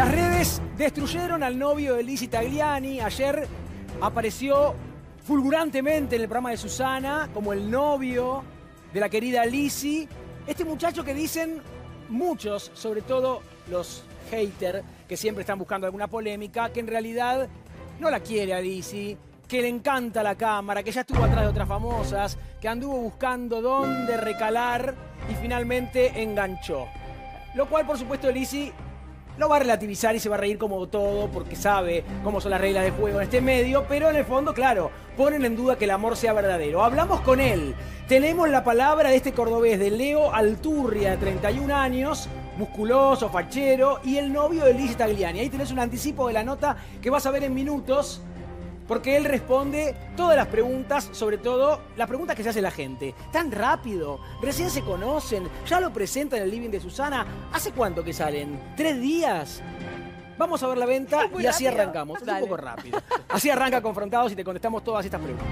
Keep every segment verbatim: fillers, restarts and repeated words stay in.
Las redes destruyeron al novio de Lizzy Tagliani. Ayer apareció fulgurantemente en el programa de Susana como el novio de la querida Lizzy. Este muchacho que dicen muchos, sobre todo los haters, que siempre están buscando alguna polémica, que en realidad no la quiere a Lizzy, que le encanta la cámara, que ya estuvo atrás de otras famosas, que anduvo buscando dónde recalar y finalmente enganchó. Lo cual, por supuesto, Lizzy lo va a relativizar y se va a reír como todo porque sabe cómo son las reglas de juego en este medio, pero en el fondo, claro, ponen en duda que el amor sea verdadero. Hablamos con él. Tenemos la palabra de este cordobés, de Leo Alturria, de treinta y un años, musculoso, fachero, y el novio de Lizzy Tagliani. Ahí tenés un anticipo de la nota que vas a ver en minutos, porque él responde todas las preguntas, sobre todo las preguntas que se hace la gente. Tan rápido, recién se conocen, ya lo presentan en el living de Susana. ¿Hace cuánto que salen? ¿Tres días? Vamos a ver la venta y así rápido. arrancamos. Es Dale. un poco rápido. Así arranca Confrontados y te contestamos todas estas preguntas.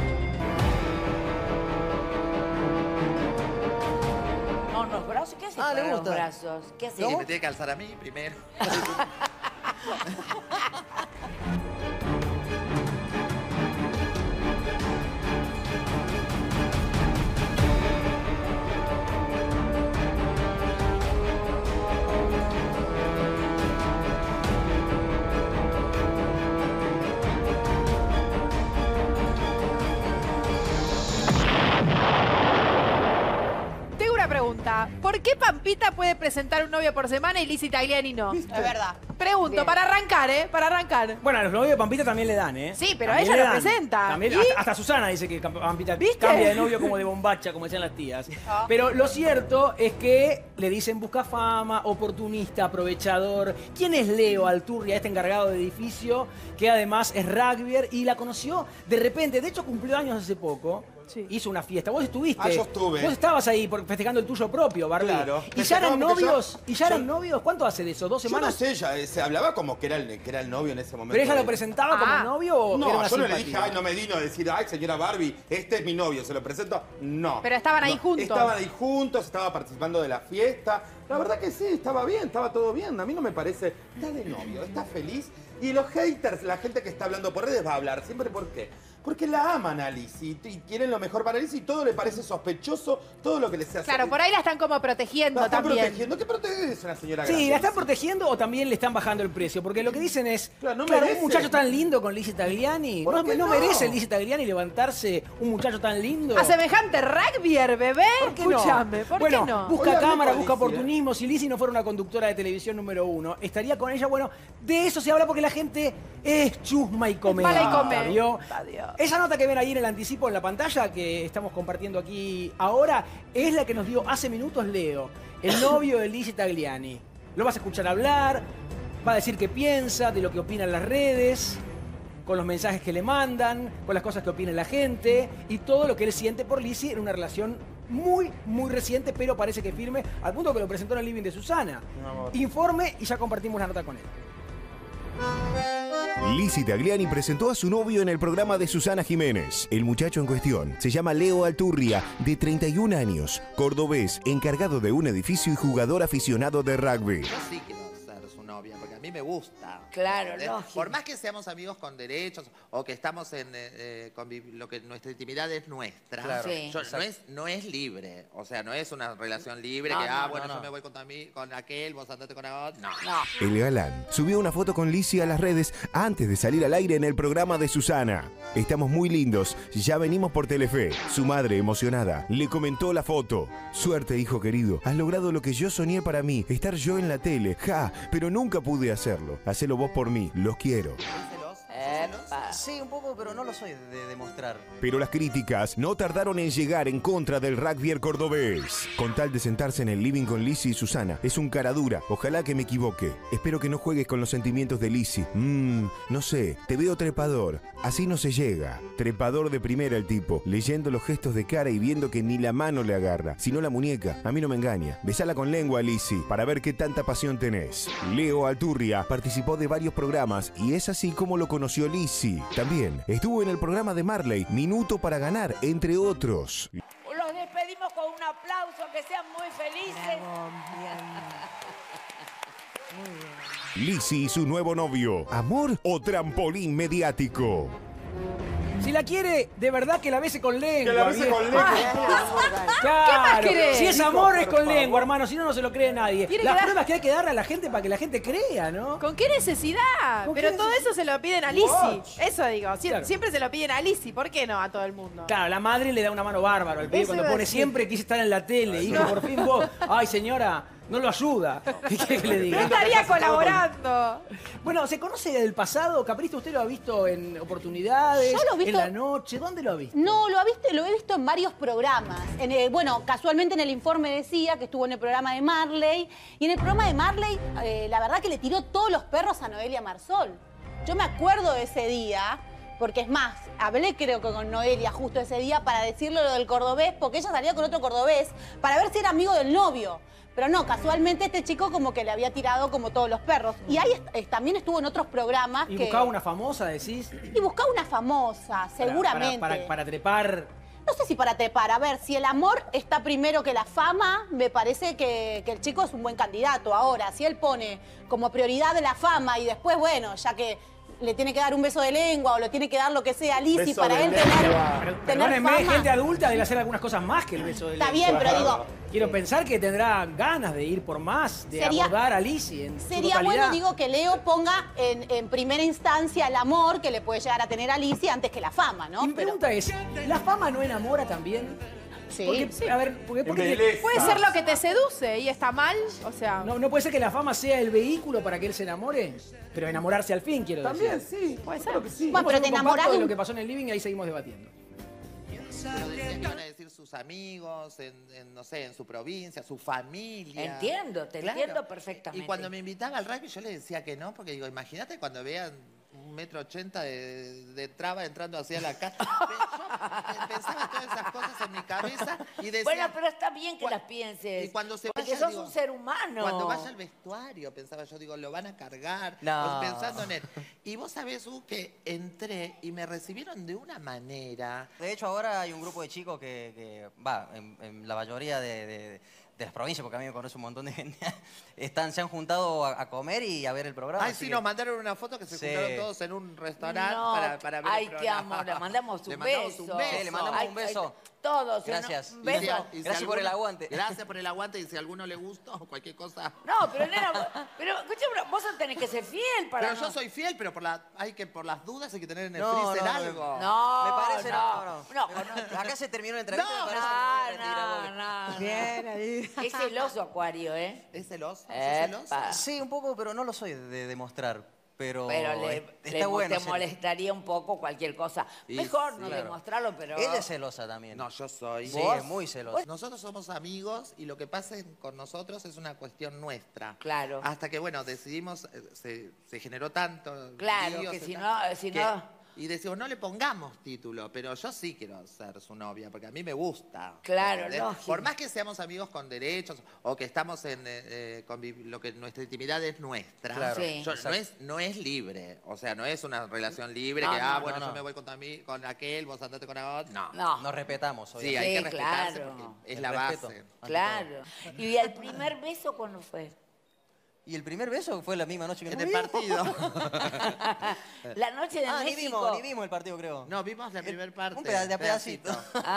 No, los brazos, ¿qué haces Ah, ¿le con los gusta? brazos? ¿Qué haces? Sí, me tiene que alzar a mí primero. Tengo una pregunta. ¿Por qué Pampita puede presentar un novio por semana y Lizzy Tagliani no? Es verdad. Pregunto, Bien. para arrancar, ¿eh? Para arrancar. Bueno, a los novios de Pampita también le dan, ¿eh? Sí, pero a También ella le lo dan. presenta. También, ¿Y? hasta, hasta Susana dice que Pampita ¿Viste? cambia de novio como de bombacha, como decían las tías. Ah. Pero lo cierto es que le dicen busca fama, oportunista, aprovechador. ¿Quién es Leo Alturria, este encargado de edificio, que además es rugbyer y la conoció de repente? De hecho, cumplió años hace poco. Sí. Hizo una fiesta. Vos estuviste. Ah, yo estuve. Vos estabas ahí por- festejando el tuyo propio, Barbie. Claro. ¿Y ya eran Festejaba porque novios? yo- ¿Y ya eran yo- novios? ¿Cuánto hace de eso? ¿Dos Yo no semanas? sé, ya, eh, se hablaba como que era, el, que era el novio en ese momento. ¿Pero ella lo de- presentaba como Ah. novio o No, era una yo no le simpatía? dije, ay, no me vino a decir, ay, señora Barbie, este es mi novio, se lo presento. No. Pero estaban ahí No, juntos. Estaban ahí juntos, estaba participando de la fiesta. La verdad que sí, estaba bien, estaba todo bien. A mí no me parece. Está de novio, está feliz. Y los haters, la gente que está hablando por redes va a hablar. ¿Siempre por qué? Porque la aman a Lizzy y quieren lo mejor para Lizzy y todo le parece sospechoso, todo lo que le se hace. Claro, por ahí la están como protegiendo La están también. protegiendo. ¿Qué protege es una señora Sí, grande? ¿la están protegiendo o también le están bajando el precio? Porque lo que dicen es, Claro, no claro, un merece. muchacho tan lindo con Lizzy Tagliani, ¿Por ¿no, qué no no? merece Lizzy Tagliani levantarse un muchacho tan lindo? A semejante rugbyer, bebé. ¿Por qué no? Escúchame, ¿por bueno, qué no? busca Hoy hablé cámara, con busca Lizzy, ¿eh? oportunismo. Si Lizzy no fuera una conductora de televisión número uno, estaría con ella. Bueno, de eso se habla porque la gente es chusma y come. mala y come. ¿Vio? Adiós. Esa nota que ven ahí en el anticipo en la pantalla que estamos compartiendo aquí ahora es la que nos dio hace minutos Leo, el novio de Lizzy Tagliani. Lo vas a escuchar hablar, va a decir qué piensa, de lo que opina en las redes, con los mensajes que le mandan, con las cosas que opina la gente y todo lo que él siente por Lizzy en una relación muy, muy reciente, pero parece que firme, al punto que lo presentó en el living de Susana. Mi amor. Informe y ya compartimos la nota con él. Lizzy Tagliani presentó a su novio en el programa de Susana Jiménez. El muchacho en cuestión se llama Leo Alturria, de treinta y un años, cordobés, encargado de un edificio y jugador aficionado de rugby. Yo sí quiero ser su novia, porque a mí me gusta. Claro, ¿Entendés? lógico. Por más que seamos amigos con derechos o que estamos en eh, eh, conviv- lo que nuestra intimidad es nuestra. Claro. Sí. Yo- no, es, no es libre. O sea, no es una relación libre No, que, no, ah, no, bueno, no. yo me voy con, Tami- con aquel, vos andate con la otra. No. No. El galán subió una foto con Lizzy a las redes antes de salir al aire en el programa de Susana. Estamos muy lindos, ya venimos por Telefe. Su madre, emocionada, le comentó la foto. Suerte, hijo querido, has logrado lo que yo soñé para mí, estar yo en la tele. Ja, pero nunca pude hacerlo. Hacelo vos por mí, los quiero. Epa. Sí, un poco, pero no lo soy de demostrar. Pero las críticas no tardaron en llegar en contra del rugbyer cordobés. Con tal de sentarse en el living con Lizzy y Susana, es un cara dura. Ojalá que me equivoque. Espero que no juegues con los sentimientos de Lizzy. Mmm, no sé, te veo trepador. Así no se llega. Trepador de primera el tipo, leyendo los gestos de cara y viendo que ni la mano le agarra, sino la muñeca. A mí no me engaña. Besala con lengua, Lizzy, para ver qué tanta pasión tenés. Leo Alturria participó de varios programas y es así como lo conoció Lizzy. También estuvo en el programa de Marley, Minuto para Ganar, entre otros. Los despedimos con un aplauso, que sean muy felices. Lizzy y su nuevo novio. ¿Amor o trampolín mediático? Si la quiere, de verdad que la bese con lengua. Que la bese viejo. con lengua. Claro. ¿Qué más querés? Si es amor, es con lengua, hermano. Si no, no se lo cree nadie. Tiene Las que dar- pruebas que hay que darle a la gente para que la gente crea, ¿no? ¿Con qué necesidad? ¿Con Pero qué todo necesidad? eso se lo piden a Lizzy. Watch. Eso digo. Sie- Claro. Siempre se lo piden a Lizzy. ¿Por qué no a todo el mundo? Claro, la madre le da una mano bárbaro al pibe Eso cuando iba a pone decir. siempre quise estar en la tele. Hijo, por fin vos. Ay, señora, no lo ayuda. ¿Qué quiere que le No diga? estaría colaborando. Bueno, ¿se conoce del pasado? Capristo, ¿usted lo ha visto en oportunidades? Yo lo he visto- ¿En la noche? ¿Dónde lo ha visto? No, lo, ha visto, lo he visto en varios programas. En el- bueno, casualmente en el informe decía que estuvo en el programa de Marley. Y en el programa de Marley, eh, la verdad que le tiró todos los perros a Noelia Marsol. Yo me acuerdo de ese día, porque es más, hablé creo que con Noelia justo ese día para decirle lo del cordobés, porque ella salía con otro cordobés para ver si era amigo del novio. Pero no, casualmente este chico como que le había tirado como todos los perros. Y ahí est- eh, también estuvo en otros programas ¿Y que... buscaba una famosa, decís? Y buscaba una famosa, Para- seguramente. Para, para- para trepar. No sé si para trepar. A ver, si el amor está primero que la fama, me parece que, que el chico es un buen candidato. Ahora, si él pone como prioridad la fama y después, bueno, ya que le tiene que dar un beso de lengua o le tiene que dar lo que sea a Lizzy Beso para de él lengua. tener, Pero, tener perdónenme, fama. gente adulta debe hacer algunas cosas más que el beso de Está lengua. bien, pero digo, Quiero pensar que tendrá ganas de ir por más, de Sería- abordar a Lizzy en su sería totalidad. bueno, digo, que Leo ponga en, en primera instancia el amor que le puede llegar a tener a Lizzy antes que la fama, ¿no? Y mi Pero, pregunta es, ¿la fama no enamora también? sí. Porque, a ver, porque, porque Embeleza. Puede ser lo que te seduce y está mal. O sea, no, no puede ser que la fama sea el vehículo para que él se enamore, pero enamorarse al fin, quiero También, decir. sí. Puede yo ser. creo que sí. Bueno, pero te Hacemos un compacto enamorás de de un- lo que pasó en el living y ahí seguimos debatiendo. Pero decía que iban a decir sus amigos, en, en, no sé, en su provincia, su familia. Entiendo, te entiendo perfectamente. Y cuando me invitaba al rugby yo le decía que no, porque digo, imagínate cuando vean un metro ochenta de, de traba entrando hacia la casa. Yo pensaba todas esas cosas en mi cabeza y decía... Bueno, pero está bien que Cua- las pienses. y cuando se porque vaya, sos digo, un ser humano. Cuando vaya al vestuario, pensaba yo, digo, lo van a cargar. No. o pensando en él. Y vos sabés, Hugo, que entré y me recibieron de una manera... De hecho, ahora hay un grupo de chicos que, que, va, en, en la mayoría de, de- de las provincias, porque a mí me conoce un montón de gente, están, se han juntado a, a comer y a ver el programa. Ay, así sí, que- nos mandaron una foto que se Sí. juntaron todos en un restaurante No, para, para ver ay, el te programa. amo, le mandamos un Le mandamos beso. un beso. Sí, le mandamos Ay, un beso. ay, todos. ¿sí? Gracias. Un Y beso. si a- y si Gracias por el alguno- aguante. Gracias por el aguante y si a alguno le gustó o cualquier cosa. No, pero nena, vos- pero escúchame, vos tenés que ser fiel para Pero no- yo soy fiel, pero por, la, hay que, por las dudas hay que tener en el No, freezer no, no. algo. No, Me parece, no, no. no. No, no. Acá se terminó la entrevista, No, me parece que me voy a retirar, No, porque- no, no. bien ahí. Es celoso Acuario, ¿eh? ¿Es celoso? ¿Sos Epa. celoso? Sí, un poco, pero no lo soy de demostrar. Pero, Pero le, es- le- está bueno. te sí. molestaría un poco cualquier cosa. Y Mejor sí, no claro. demostrarlo, pero... Ella es celosa también. No, yo soy. Sí, ¿Vos? es muy celosa. Nosotros somos amigos y lo que pase con nosotros es una cuestión nuestra. Claro. Hasta que, bueno, decidimos, eh, se, se generó tanto. Claro, líos que y si tal, no- si que- no- Y decimos, no le pongamos título, pero yo sí quiero ser su novia, porque a mí me gusta. Claro, ¿entendés? lógico. Por más que seamos amigos con derechos o que estamos en eh, eh, conviv- lo que nuestra intimidad es nuestra. Claro, Sí. yo- no, exacto. es, no es libre. O sea, no es una relación libre No, que, ah, no, bueno, no, yo no. me voy con, Tami- con aquel, vos andate con otro. No. No, Nos respetamos, Sí, obviamente. hay que Sí, respetarse claro. porque es El la respeto. base. ante claro. ¿Y el primer beso cuándo fue? Y el primer beso fue la misma noche que En nos el vimos. partido. La noche de Ah, ni México. vimos, ni vimos el partido, creo. No, vimos la primera parte. Un peda- de a pedacito.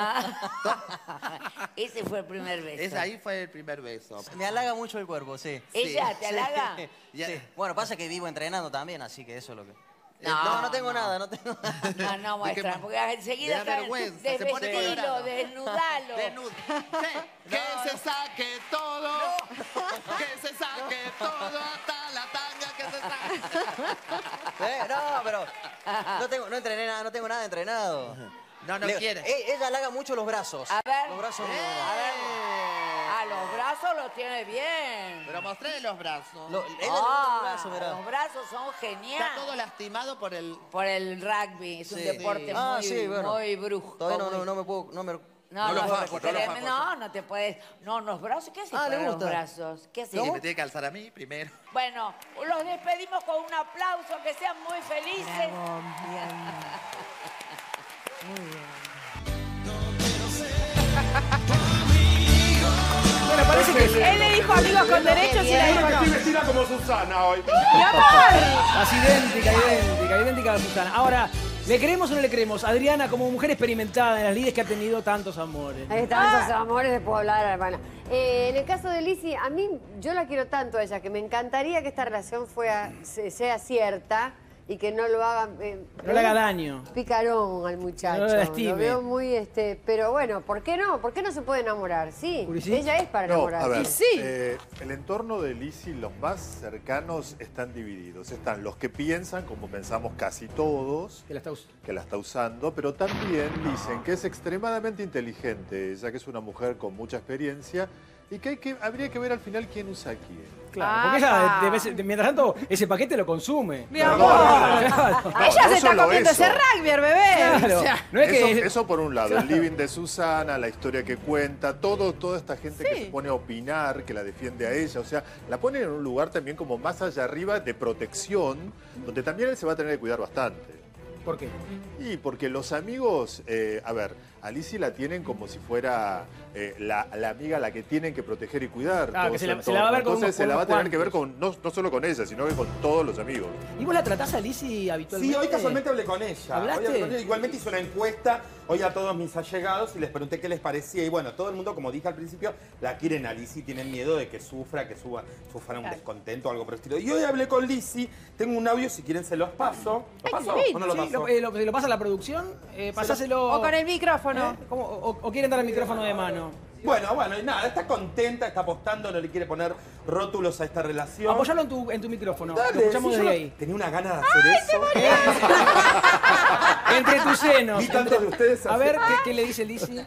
Ah, ese fue el primer beso. Es, ahí fue el primer beso. Me halaga mucho el cuerpo, sí. ¿Ella Sí, te sí. halaga? Ya- Sí. Bueno, pasa que vivo entrenando también, así que eso es lo que... No, No, no tengo no. nada, no tengo nada. No, no muestra, más? porque enseguida Le da está vergüenza, se pone desvestilo, colorado. desnudalo. Desnud- ¿Qué? Que se saque todo. Que se saque todo. Hasta la tanga que se saque. ¿Eh? No, pero no, tengo, no entrené nada, no tengo nada entrenado. No, no Le- quiere. Eh, ella halaga mucho los brazos. A ver. Los brazos. A ver. Ah, los brazos los tiene bien. Pero mostré los brazos. Lo- ella le gusta Ah, los brazos, mirá. los brazos son Está geniales. todo lastimado por el... Por el rugby, es un Sí. deporte Sí. Ah, muy, sí, bueno. muy brusco. Todavía no, muy- no, no me puedo... No me... No, No no, lo no, fajo, no lo no, fajo. no, no te puedes. No, los brazos, ¿qué haces Ah, ¿le para los gusta? brazos? ¿Qué haces? Sí, me tiene que alzar a mí primero. Bueno, los despedimos con un aplauso, que sean muy felices. Bueno, parece que... Él le dijo amigos con derechos y la dijo no. Estoy vestida como como Susana hoy. Así idéntica, idéntica, idéntica a Susana. Ahora, ¿le creemos o no le creemos? Adriana, como mujer experimentada en las lides que ha tenido tantos amores. Hay tantos amores, de puedo hablar, hermana. Eh, en el caso de Lizzy, a mí, yo la quiero tanto a ella, que me encantaría que esta relación fuera, sea cierta y que no lo hagan... Eh, no le haga daño. Picarón al muchacho. No lo lastime. Lo veo muy, este... Pero bueno, ¿por qué no? ¿Por qué no se puede enamorar? Sí, ella es para No, enamorar. a ver, Y sí. eh, el entorno de Lizzy, los más cercanos están divididos. Están los que piensan, como pensamos casi todos, que la está, us que la está usando, pero también dicen que es extremadamente inteligente, ya que es una mujer con mucha experiencia y que, hay que habría que ver al final quién usa a quién. Claro, porque ella, de vez- de- mientras tanto, ese paquete lo consume. Mi amor. Claro. A ella no se está solo comiendo eso. ese rugby, bebé. Claro. O sea, No es eso, que... eso por un lado, el living de Susana, la historia que cuenta, todo, toda esta gente que Sí. se pone a opinar, que la defiende a ella, o sea, la pone en un lugar también como más allá arriba de protección, donde también él se va a tener que cuidar bastante. ¿Por qué? Y porque los amigos, eh, a ver, a Lizzy la tienen como si fuera eh, la, la amiga a la que tienen que proteger y cuidar. Claro, todo que se su la- se la va a ver con entorno. unos- Entonces se la va a con tener unos que ver con, no, no solo con ella, sino que con todos los amigos. ¿Y vos la tratás a Lizzy habitualmente? Sí, hoy casualmente hablé con ella. ¿Hablaste? Hoy hablé con ella. Igualmente hice una encuesta hoy a todos mis allegados y les pregunté qué les parecía. Y bueno, todo el mundo, como dije al principio, la quieren a Lizzy, tienen miedo de que sufra, que suba, sufra un descontento o algo por el estilo. Y hoy hablé con Lizzy, tengo un audio, si quieren se los paso. ¿Lo paso o no lo Sí, paso? lo, eh, lo- lo pasa a la producción, eh, pasáselo... O con el micrófono. ¿Eh? ¿Cómo? O, o quieren dar el micrófono de mano. Bueno, bueno, y nada, está contenta, está apostando, no le quiere poner rótulos a esta relación. Apoyalo en tu, en tu micrófono. Dale, lo escuchamos sí, yo desde no- ahí. Tenía una gana de hacer eso. Entre tus senos. Vi tantos de ustedes A así. ver, ¿qué, qué le dice Lizzy?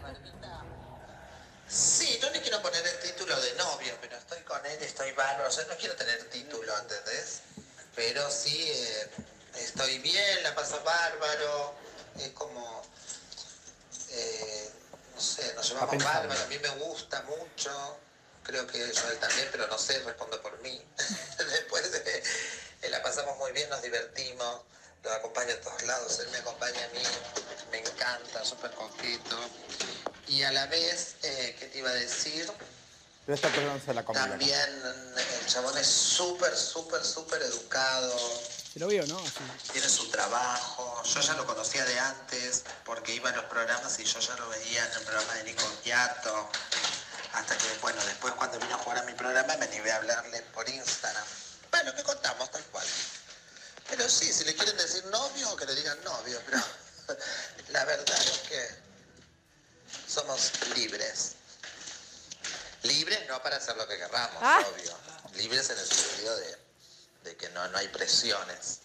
Sí, yo le quiero poner el título de novio, pero estoy con él, estoy bárbaro. O sea, no quiero tener título, ¿entendés? Pero sí, eh, estoy bien, la paso bárbaro. Es como... eh, no sé, nos llevamos pensando. bárbaro, a mí me gusta mucho. Creo que yo él también, pero no sé, respondo por mí. Después eh, eh, la pasamos muy bien, nos divertimos. Lo acompaño a todos lados, él me acompaña a mí. Me encanta, súper coqueto. Y a la vez, eh, ¿qué te iba a decir? Pero esta persona se la comida. También el chabón es súper, súper, súper educado. Se lo vio, ¿no? Así. Tiene su trabajo. Yo ya lo conocía de antes porque iba a los programas y yo ya lo veía en el programa de Nico Quiato. Hasta que, bueno, después cuando vino a jugar a mi programa me animé a hablarle por Instagram. Bueno, ¿qué contamos? Tal cual. Pero sí, si le quieren decir novio, que le digan novio. Pero la verdad es que somos libres. Libres no para hacer lo que querramos, Ah. obvio. Libres en el sentido de, de que no, no hay presiones.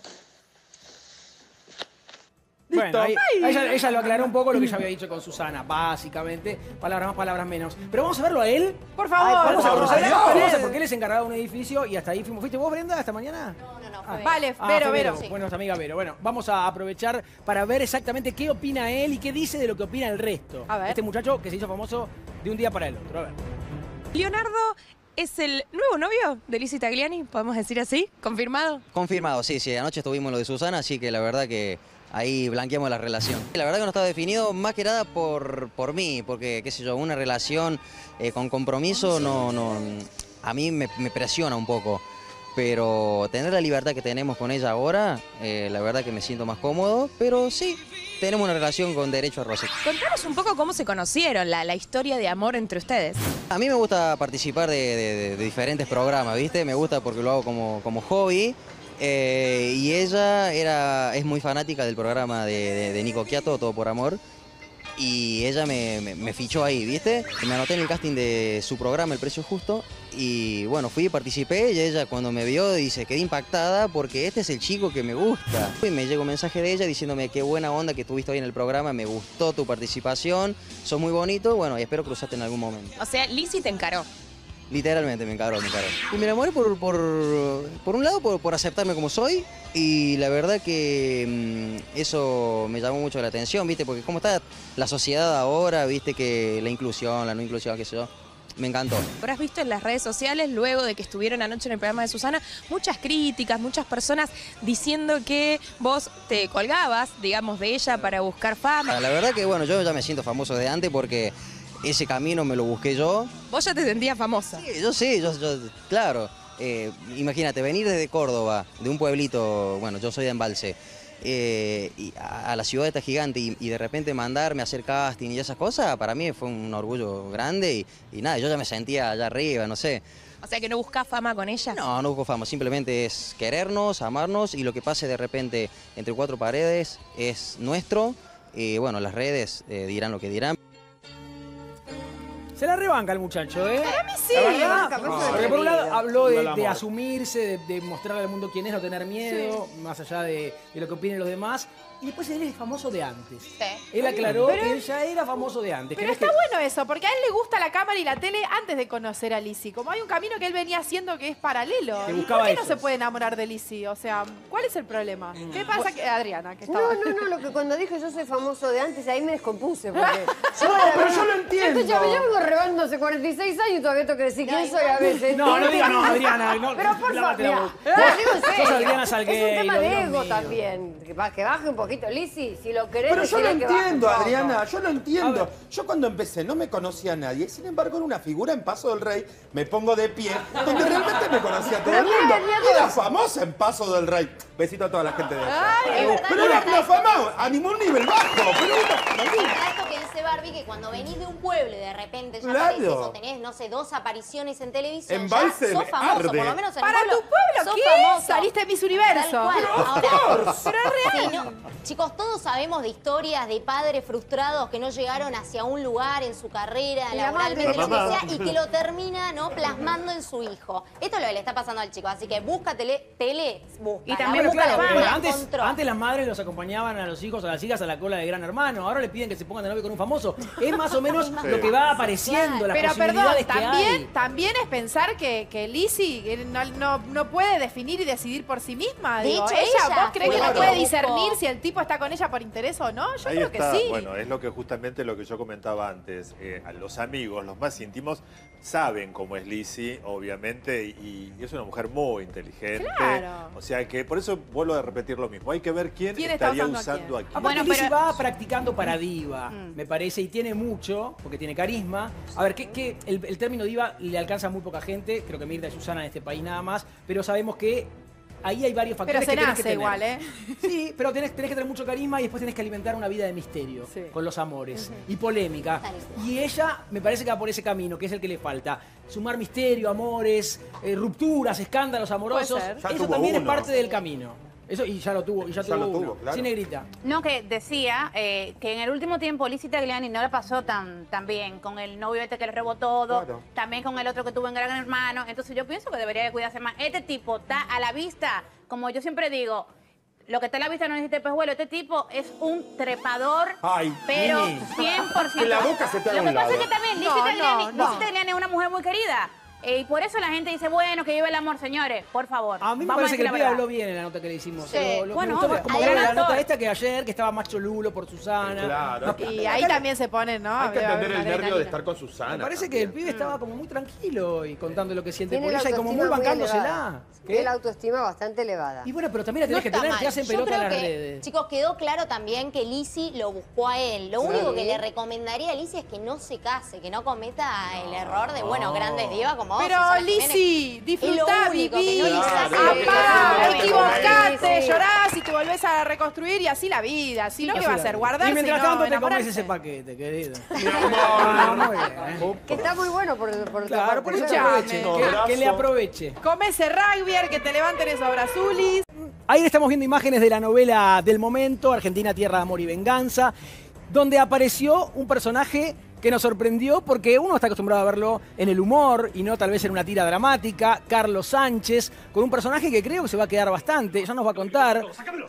Bueno, ahí, ella, ella lo aclaró un poco lo que ya había dicho con Susana, básicamente. Palabras más, palabras menos. Pero vamos a verlo a él. Por favor. Vamos a por conocerlo, favor. vamos a- porque él es encargado de un edificio y hasta ahí fuimos. ¿Fuiste vos, Brenda, esta mañana? No, no, no. Ah. fue- Vale, Ah, Vero, fue Vero. Bueno, nuestra amiga Vero. Bueno, vamos a aprovechar para ver exactamente qué opina él y qué dice de lo que opina el resto. A ver. Este muchacho que se hizo famoso de un día para el otro. A ver. Leonardo es el nuevo novio de Lizzy Tagliani, podemos decir así, confirmado. Confirmado, sí, sí. Anoche estuvimos en lo de Susana, así que la verdad que ahí blanqueamos la relación. La verdad que no estaba definido más que nada por, por mí, porque, qué sé yo, una relación eh, con compromiso no, no, a mí me, me presiona un poco. Pero tener la libertad que tenemos con ella ahora, eh, la verdad que me siento más cómodo, pero sí, tenemos una relación con derecho a roce. Contanos un poco cómo se conocieron, la, la historia de amor entre ustedes. A mí me gusta participar de, de- de- de diferentes programas, ¿viste? Me gusta porque lo hago como, como hobby. eh, y ella era, es muy fanática del programa de, de- de Nico Quiato, Todo por Amor. Y ella me, me- me fichó ahí, ¿viste? Me anoté en el casting de su programa, El Precio Justo. Y bueno, fui, participé y ella cuando me vio dice, quedé impactada porque este es el chico que me gusta. Y me llegó un mensaje de ella diciéndome qué buena onda que tuviste hoy en el programa, me gustó tu participación, sos muy bonito, bueno, y espero cruzarte en algún momento. O sea, Lizzy te encaró. Literalmente me encaró, me encaró. Y me enamoré por, por, por un lado por, por aceptarme como soy y la verdad que mm, eso me llamó mucho la atención, ¿viste? Porque cómo está la sociedad ahora, ¿viste? Que la inclusión, la no inclusión, qué sé yo. Me encantó. Habrás visto en las redes sociales, luego de que estuvieron anoche en el programa de Susana, muchas críticas, muchas personas diciendo que vos te colgabas, digamos, de ella para buscar fama. La verdad que bueno, yo ya me siento famoso de antes porque ese camino me lo busqué yo. Vos ya te sentías famosa. Sí, yo sí, yo, yo- claro. eh, imagínate, venir desde Córdoba, de un pueblito, bueno, yo soy de Embalse, eh, y a, a la ciudad esta gigante y, y de repente mandarme a hacer casting y esas cosas, para mí fue un orgullo grande y, y nada, yo ya me sentía allá arriba, no sé. O sea que no buscas fama con ella. No, no busco fama, simplemente es querernos, amarnos y lo que pase de repente entre cuatro paredes es nuestro. Y bueno, las redes eh, dirán lo que dirán. Se la rebanca el muchacho, ¿eh? Para mí sí. La verdad, Capaz no, de porque por un lado habló de, Viva el de amor. asumirse, de, de mostrarle al mundo quién es, no tener miedo, más allá de, de lo que opinen los demás. Y después él es famoso de antes. Sí. Él aclaró Pero- que él ya era famoso de antes. que Pero no es está que- bueno eso, porque a él le gusta la cámara y la tele antes de conocer a Lizzy. Como hay un camino que él venía haciendo que es paralelo. Que ¿Y buscaba por qué no eso. se puede enamorar de Lizzy? O sea, ¿cuál es el problema? Mm. ¿Qué pasa que Adriana, que estaba... No, no, no, lo que cuando dije yo soy famoso de antes, ahí me descompuse. Porque yo, No, la pero verdad, yo lo entiendo. Escúchame, yo vengo rebando hace cuarenta y seis años y todavía tengo que decir quién soy a veces. No, no digas no, Adriana. No, Pero por favor, lávate la mira, boca. no, digo en Sos serio. Adriana Es Salgueiro, un tema de Dios ego mío. también. Que, ba- que baje un poquito, Lizzy. Si lo querés, Pero yo lo decirle que baje entiendo, un poco. Adriana, yo lo A entiendo. ver. Yo cuando empecé no me conocía a nadie, sin embargo era una figura en Paso del Rey, me pongo de pie, donde realmente me conocía a todo el Pero mundo. mira, mira, Era famosa en Paso del Rey. Besito a toda la gente de allá. Es verdad, Pero es era verdad una esto fama a ningún nivel bajo. Pero que- era- es verdad esto que dice Barbie, que cuando venís de un pueblo y de repente ya Claro. apareces o tenés, no sé, dos apariciones en televisión, Embalse ya sos famoso, arde. por lo menos en Para el pueblo. tu pueblo, sos ¿qué? famoso. Saliste de Miss Universo. Tal cual. Ahora, Pero es real. sí, no, chicos, todos sabemos de historias de padres frustrados que no llegaron hacia un lugar en su carrera, Y la laboralmente, madre. lo que La mamá. sea, y que lo termina, ¿no?, plasmando en su hijo. Esto es lo que le está pasando al chico, así que busca tele, tele busca. Y también Bueno, busca claro, la porque la antes, encontró. antes las madres los acompañaban a los hijos, a las hijas a la cola de Gran Hermano. Ahora le piden que se pongan de novio con un famoso. Es más o menos lo que va apareciendo, las Pero perdón, posibilidades que también, hay. también es pensar que, que Lizzy eh, no, no, no puede definir y decidir por sí misma. De Digo, hecho, ella, ella ¿vos crees fue que la no que puede lo discernir buscó. si el tipo está con ella por interés o no? Yo Ahí creo está, que sí. bueno, es lo que justamente lo que yo comentaba antes. Eh, a los amigos, los más íntimos, saben cómo es Lizzy, obviamente, y, y es una mujer muy inteligente. Claro. O sea que por eso vuelvo a repetir lo mismo. Hay que ver quién, ¿Quién está estaría usando a usando a quién? quién. Aparte, Bueno, Lizzy pero- va practicando para diva, Mm. me parece, y tiene mucho, porque tiene carisma. A ver, que, que el, el término diva le alcanza a muy poca gente, creo que Mirta y Susana en este país nada más, pero sabemos que ahí hay varios Pero factores se que tenés nace que tener. igual, ¿eh? Sí, pero tenés, tenés que tener mucho carisma y después tenés que alimentar una vida de misterio Sí. con los amores y polémica. Tal cual. Y ella me parece que va por ese camino, que es el que le falta. Sumar misterio, amores, eh, rupturas, escándalos amorosos. Puede ser. Ya Eso tuvo también es uno. parte del camino. Eso, y ya lo tuvo, y ya, Ya tuvo, lo tuvo, uno. claro. Sí, Negrita. No, que decía eh, que en el último tiempo Lizzy Tagliani no la pasó tan, tan bien con el novio este que le robó todo, Claro. también con el otro que tuvo en Gran Hermano. Entonces yo pienso que debería de cuidarse más. Este tipo está a la vista, como yo siempre digo, lo que está a la vista no necesita espejuelo. Este tipo es un trepador, Ay, pero Mini. cien por ciento. Que la boca se te haga Lo que un pasa lado. es que también Lizzy No, Tagliani, no, no. Lizzy Tagliani es una mujer muy querida. Eh, y por eso la gente dice, bueno, que lleve el amor, señores, por favor. A mí me Vamos a parece que decir el la pibe verdad. habló bien en la nota que le hicimos. Sí. Lo- lo- Bueno, me gustó como hay habló un en la actor. nota esta que ayer, que estaba más cholulo por Susana. Claro. Y ahí también se pone, ¿no? Hay que Debe haber entender el una nervio de adrenalina. estar con Susana. Me parece que el pibe estaba como muy tranquilo y contando lo que siente Tiene por la ella y como muy autoestima muy bancándosela. elevada. ¿Qué? Tiene la autoestima bastante elevada. Y bueno, pero también la No tenés que está tener, mal. te hacen Yo pelota en creo las que, redes. chicos, quedó claro también que Lizzy lo buscó a él. Lo Sí. único que le recomendaría a Lizzy es que no se case, que no cometa el error de, bueno, grandes divas como vos. Pero Susana Jiménez. Lizzy, disfrutá, Es lo único que viví, no le Claro, saca. es lo que está amá, haciendo equivocate, Sí. llorás y te volvés a reconstruir y así la vida. Si no, ¿qué va a hacer? Guardarse Y mientras no tanto te comes enamorarse. ese paquete, querido. Mi Ah, amor. muy bien. Que está muy bueno por, por otra Claro, por parte. eso que Escuchame. aproveche. Un Que, abrazo. que le aproveche. Come ese rugby, que te levanten esos brazulis. Ahí estamos viendo imágenes de la novela del momento, Argentina, Tierra de Amor y Venganza, donde apareció un personaje que nos sorprendió porque uno está acostumbrado a verlo en el humor y no tal vez en una tira dramática, Carlos Sánchez, con un personaje que creo que se va a quedar bastante, ya nos va a contar.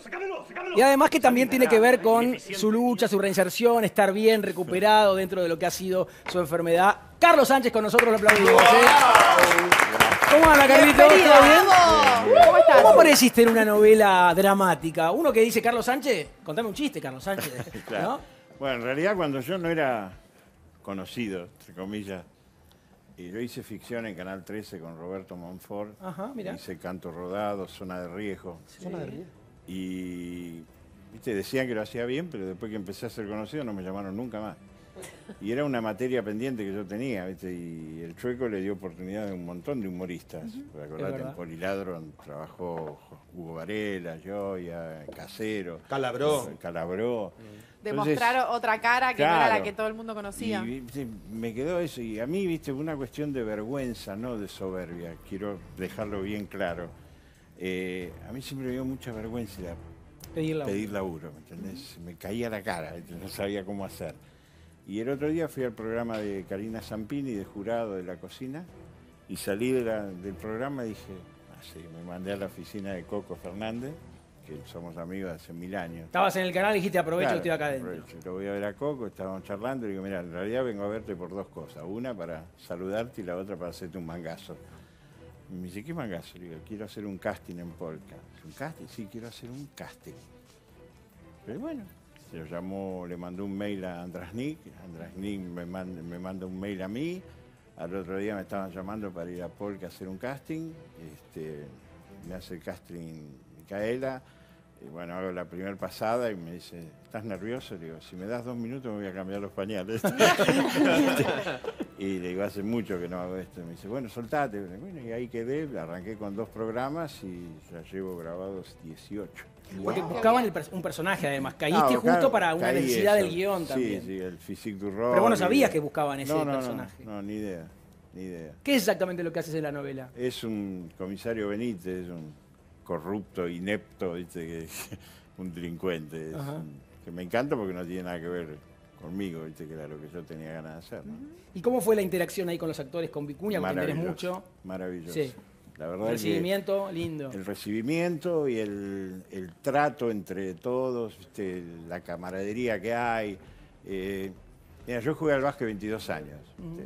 Y además que también tiene que ver con su lucha, su reinserción, estar bien recuperado dentro de lo que ha sido su enfermedad. Carlos Sánchez con nosotros, lo aplaudimos. ¿eh? ¿Cómo anda, Carlitos? ¿Todo bien? Bienvenido. ¿Cómo estás? ¿Cómo apareciste en una novela dramática? Uno que dice Carlos Sánchez, contame un chiste, Carlos Sánchez. Claro. ¿No? Bueno, en realidad cuando yo no era conocido, entre comillas, y yo hice ficción en Canal trece con Roberto Monfort, Ajá, mira. hice Canto Rodado, Zona de Riesgo, Zona de riesgo. y viste, decían que lo hacía bien, pero después que empecé a ser conocido no me llamaron nunca más. Y era una materia pendiente que yo tenía, ¿viste? Y el Chueco le dio oportunidad a un montón de humoristas. Por acordate, en Poliladro trabajó Hugo Varela, Gioia, Casero. Calabró. Calabró. Demostrar otra cara que no claro, era la que todo el mundo conocía. Y, ¿viste? Me quedó eso. Y a mí, viste, una cuestión de vergüenza, no de soberbia. Quiero dejarlo bien claro. Eh, a mí siempre me dio mucha vergüenza pedir laburo, pedir laburo, ¿me entendés? Me caía la cara, no sabía cómo hacer. Y el otro día fui al programa de Karina Zampini, de jurado de la cocina, y salí de la, del programa y dije, así, me mandé a la oficina de Coco Fernández, que somos amigos de hace mil años. Estabas en el canal y dijiste, aprovecho Claro, que estoy acá adentro. aprovecho. Lo voy a ver a Coco, estábamos charlando y digo, mira, en realidad vengo a verte por dos cosas. Una para saludarte y la otra para hacerte un mangazo. Y me dice, ¿qué mangazo? Le digo, quiero hacer un casting en Polka. ¿Un casting? Sí, quiero hacer un casting. Pero bueno, se lo llamó, le mandó un mail a Andrasnik, Andrasnik me manda, me manda un mail a mí, al otro día me estaban llamando para ir a Polka a hacer un casting, este, me hace el casting Micaela, y bueno, hago la primera pasada y me dice, ¿estás nervioso? Le digo, si me das dos minutos me voy a cambiar los pañales. Y le digo, hace mucho que no hago esto. Y me dice, bueno, soltate. Bueno, y ahí quedé, arranqué con dos programas y ya llevo grabados dieciocho. Porque buscaban el per- un personaje además. Caíste Ah, justo claro, para una caí necesidad eso. del guión Sí, también. sí, el physique du role. Pero vos no sabías y- que buscaban ese no, no, personaje. No, no, ni idea, ni idea. ¿Qué es exactamente lo que haces en la novela? Es un comisario Benítez, un corrupto, inepto, ¿viste? Que, un delincuente. Es Ajá. un- que me encanta porque no tiene nada que ver conmigo, ¿viste? Que era lo que yo tenía ganas de hacer, ¿no? ¿Y cómo fue la interacción ahí con los actores, con Vicuña? Porque tenés Maravilloso, mucho. Maravilloso. Sí. La verdad El que recibimiento, lindo. el recibimiento y el, el trato entre todos, ¿viste? La camaradería que hay. Eh, mira, yo jugué al básquet veintidós años, ¿viste?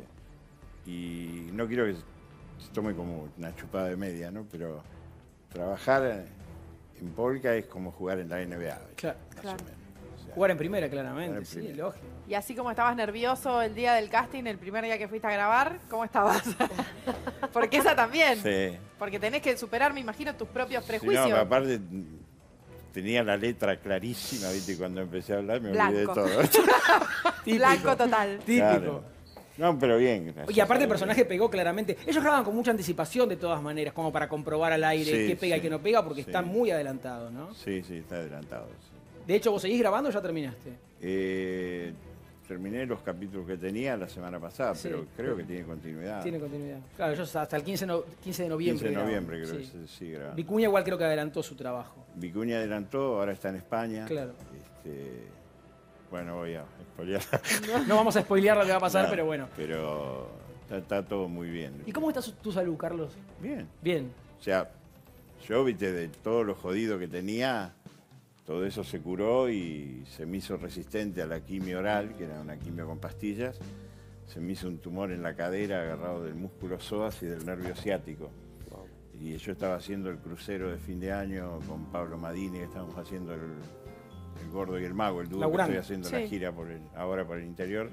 Y no quiero que se tome como una chupada de media, ¿no? Pero trabajar en Polka es como jugar en la N B A, ¿viste? Claro. Más Claro. o menos. O sea, Jugar en primera, claramente, jugar en sí, primera. lógico. Y así como estabas nervioso el día del casting, el primer día que fuiste a grabar, ¿cómo estabas? Porque esa también. Sí. Porque tenés que superar, me imagino, tus propios Sí, prejuicios. no, pero aparte tenía la letra clarísima, ¿viste? Y cuando empecé a hablar me olvidé de Blanco. todo. Blanco total. Típico. Claro. No, pero bien. gracias Y aparte a el Dios. personaje pegó claramente. Ellos graban con mucha anticipación de todas maneras, como para comprobar al aire Sí, qué pega sí, y qué no pega, porque sí. están muy adelantados, ¿no? Sí, sí, está adelantado. sí. De hecho, ¿vos seguís grabando o ya terminaste? Eh, terminé los capítulos que tenía la semana pasada, Sí, pero creo pero- que tiene continuidad. Tiene continuidad. Claro, ellos hasta el quince, no- quince de noviembre. quince de graban. noviembre creo Sí. que se sigue grabando. Vicuña igual creo que adelantó su trabajo. Vicuña adelantó, ahora está en España. Claro. Este, bueno, voy a spoilear. No vamos a spoilear lo que va a pasar, No, pero bueno. Pero está, está todo muy bien. ¿Y cómo está su- tu salud, Carlos? Bien. Bien. O sea, yo, viste, de todo lo jodido que tenía, todo eso se curó y se me hizo resistente a la quimio oral, que era una quimio con pastillas. Se me hizo un tumor en la cadera agarrado del músculo psoas y del nervio ciático. Y yo estaba haciendo el crucero de fin de año con Pablo Madini, que estábamos haciendo el, el Gordo y el Mago, el dúo Laburando. que estoy haciendo Sí. la gira por el, ahora por el interior.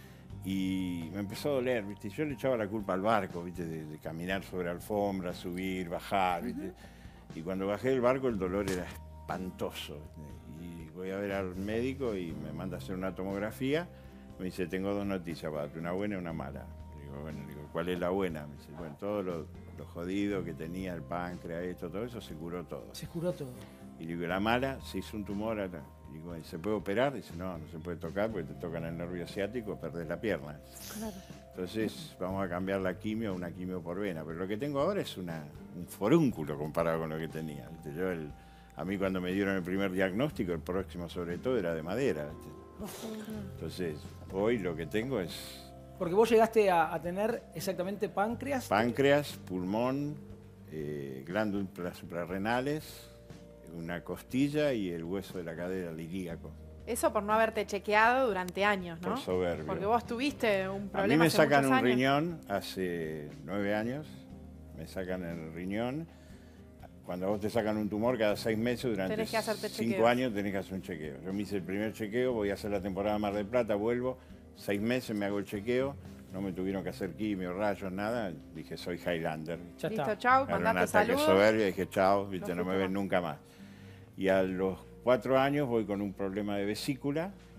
Y me empezó a doler, ¿viste? Yo le echaba la culpa al barco, ¿viste? De, de caminar sobre alfombras, subir, bajar, ¿viste? Y cuando bajé del barco el dolor era espantoso. ¿viste? Y voy a ver al médico y me manda a hacer una tomografía. Me dice, tengo dos noticias para darte, una buena y una mala. Le digo, bueno, le digo, ¿cuál es la buena? Me dice, bueno, todo lo, lo jodido que tenía el páncreas, esto, todo eso, se curó todo. Se curó todo. Y le digo, la mala, se hizo un tumor. Acá. Y digo, ¿se puede operar? Dice, no, no se puede tocar porque te tocan el nervio ciático, perdés la pierna. Entonces vamos a cambiar la quimio a una quimio por vena. Pero lo que tengo ahora es una, un forúnculo comparado con lo que tenía. ¿viste? Yo el, a mí cuando me dieron el primer diagnóstico, el próximo sobre todo era de madera. ¿viste? Entonces hoy lo que tengo es Porque vos llegaste a, a tener exactamente páncreas. páncreas, pulmón, eh, glándulas suprarrenales, una costilla y el hueso de la cadera, el ilíaco. Eso por no haberte chequeado durante años, ¿no? Por soberbio. Porque vos tuviste un problema A mí me hace sacan muchos un años. riñón hace nueve años, me sacan el riñón. Cuando a vos te sacan un tumor cada seis meses durante Tenés que hacerte cinco chequeos. años tenés que hacer un chequeo. Yo me hice el primer chequeo, voy a hacer la temporada Mar del Plata, vuelvo, seis meses me hago el chequeo, no me tuvieron que hacer quimio, rayos, nada. Dije, soy Highlander. Ya Listo, está. chau, Agarré un mandate ataque saludos. soberbia, dije, chao, viste, No no me fuiste ven más. nunca más. Y a los cuatro años voy con un problema de vesícula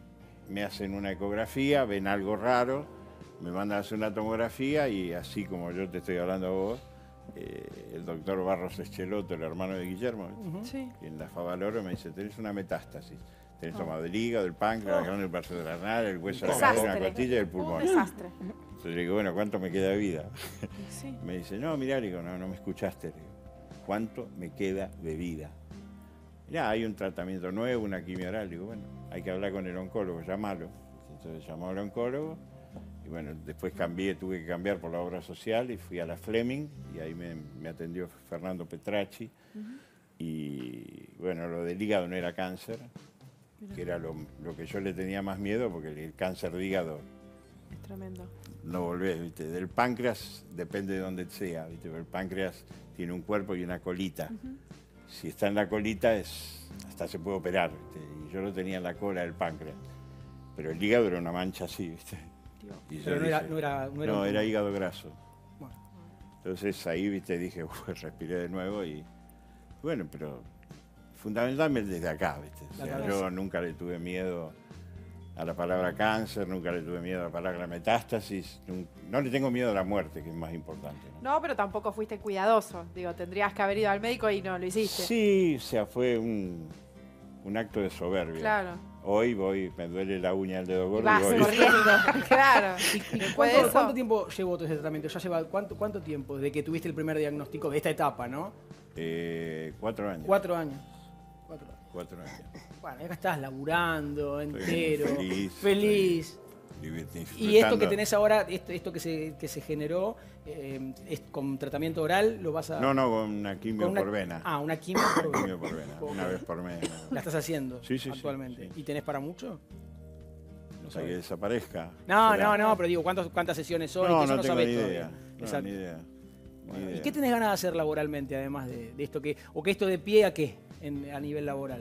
me hacen una ecografía, ven algo raro, me mandan a hacer una tomografía y así como yo te estoy hablando a vos, eh, el doctor Barros Escheloto, el hermano de Guillermo, Uh-huh. Sí. y en la Favaloro me dice, tenés una metástasis. Tenés Oh. tomado del hígado, del páncreas, Oh. la glándula parasurenal, el hueso de la Desastre. cadera, la costilla y el pulmón. Un desastre. Entonces le digo, bueno, ¿cuánto me queda de vida? Sí. Me dice, no, mirá, le digo, no, no me escuchaste. Le digo, ¿cuánto me queda de vida? Mirá, hay un tratamiento nuevo, una quimio oral. Le digo, bueno, hay que hablar con el oncólogo, llámalo. Entonces llamó al oncólogo y bueno, después cambié, tuve que cambiar por la obra social y fui a la Fleming y ahí me, me atendió Fernando Petracci. Uh-huh. Y bueno, lo del hígado no era cáncer, Mirá. que era lo, lo que yo le tenía más miedo porque el cáncer de hígado Es tremendo. no volvés, ¿viste? Del páncreas depende de dónde sea, ¿viste? El páncreas tiene un cuerpo y una colita. Uh-huh. Si está en la colita, es, hasta se puede operar, ¿viste? Y yo lo tenía en la cola del páncreas. Pero el hígado era una mancha así, ¿viste? Y Pero yo no era- dije- no era- no era no, un- era hígado graso. Bueno. Entonces ahí, ¿viste? Dije, "Uf", respiré de nuevo y... Bueno, pero fundamentalmente desde acá, ¿viste? O La sea, cabeza. yo nunca le tuve miedo a la palabra cáncer, nunca le tuve miedo a la palabra metástasis, nun- no le tengo miedo a la muerte, que es más importante. ¿no? No, pero tampoco fuiste cuidadoso. Digo, tendrías que haber ido al médico y no lo hiciste. Sí, o sea, fue un, un acto de soberbia. Claro. Hoy voy, me duele la uña del dedo gordo. Vas y voy. corriendo. Claro. Después de ¿Cuánto, eso- cuánto tiempo llevó todo ese tratamiento? ¿Ya lleva cuánto, cuánto tiempo desde que tuviste el primer diagnóstico de esta etapa, no? Eh, cuatro años. Cuatro años. Cuatro años. Cuatro años. Bueno, acá estás laburando Estoy entero, feliz, feliz. Estoy Y esto que disfrutando. tenés ahora, esto, esto que, se, que se generó, eh, es con tratamiento oral, lo vas a... No, no, con una quimio con una- por vena. Ah, una quimio por vena. Quimio por vena, una vez por mes. ¿La estás haciendo Sí, sí, sí, actualmente? ¿Y tenés para mucho? O sea, que desaparezca. No, Será. no, no, pero digo, ¿cuántos, ¿cuántas sesiones son? No, Eso no no tengo sabés ni todavía. idea. No, Exacto. ni idea. Ni Bueno, ¿y idea. qué tenés ganas de hacer laboralmente, además de, de esto que... o que esto de pie a qué en- a nivel laboral?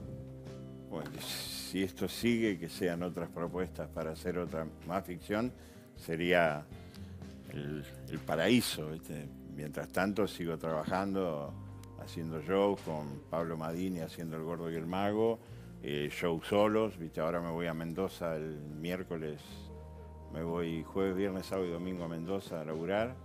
Bueno, si esto sigue, que sean otras propuestas para hacer otra más ficción, sería el, el paraíso, ¿viste? Mientras tanto sigo trabajando, haciendo shows con Pablo Madini, haciendo El Gordo y el Mago, eh, shows solos, ¿viste? Ahora me voy a Mendoza el miércoles, me voy jueves, viernes, sábado y domingo a Mendoza a laburar.